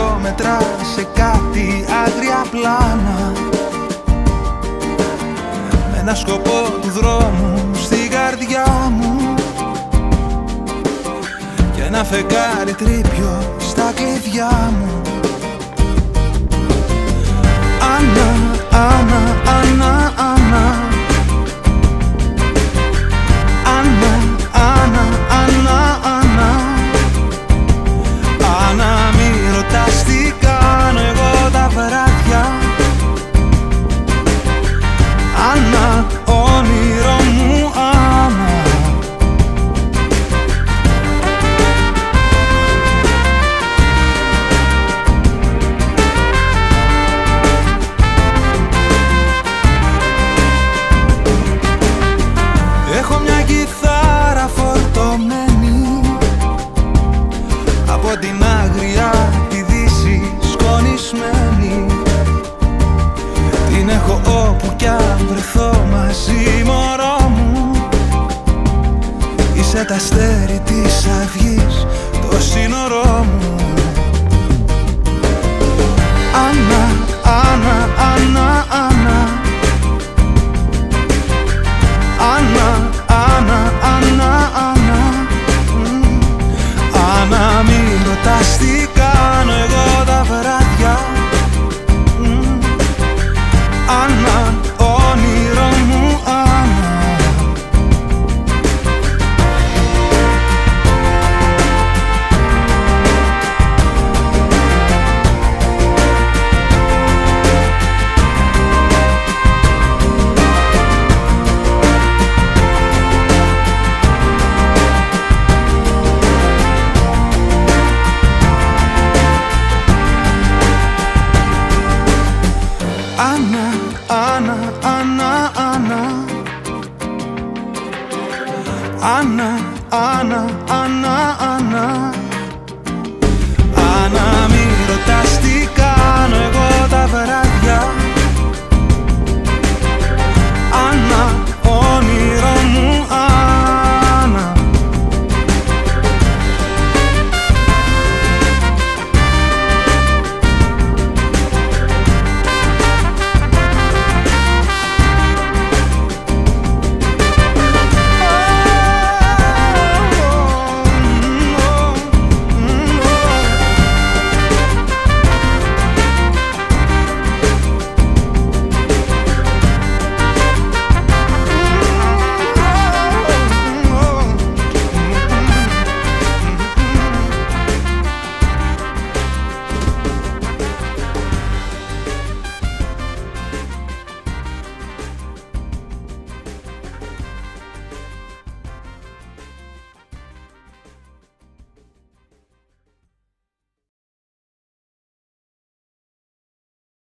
χιλιόμετρα σε κάτι άγρια πλάνα, με ένα σκοπό του δρόμου στην καρδιά μου και ένα φεγγάρι τρίπιο στα κλειδιά μου. Άννα, Άννα, Άννα, Άννα, Άννα, Άννα, Άννα, Άννα, Άννα, μη ρωτάς τι κάνω εγώ τα βράδια. Άννα, όνειρο μου, Άννα. Έχω μια κιθάρα φορτωμένη από την άγρια τη δύση σκονισμένη. Την έχω όπου κι αν βρεθώ μαζί μωρό μου. Είσαι τ' αστέρι της αυγής, το σύνορό μου. Άννα, Άννα, Άννα, Άννα, Άννα, Άννα, Άννα, Άννα, Άννα, μη ρωτάς τι κάνω εγώ τα βράδια. Άννα, όνειρο μου, Άννα. Άννα, Άννα, Άννα, Άννα, Άννα, Άννα, Άννα,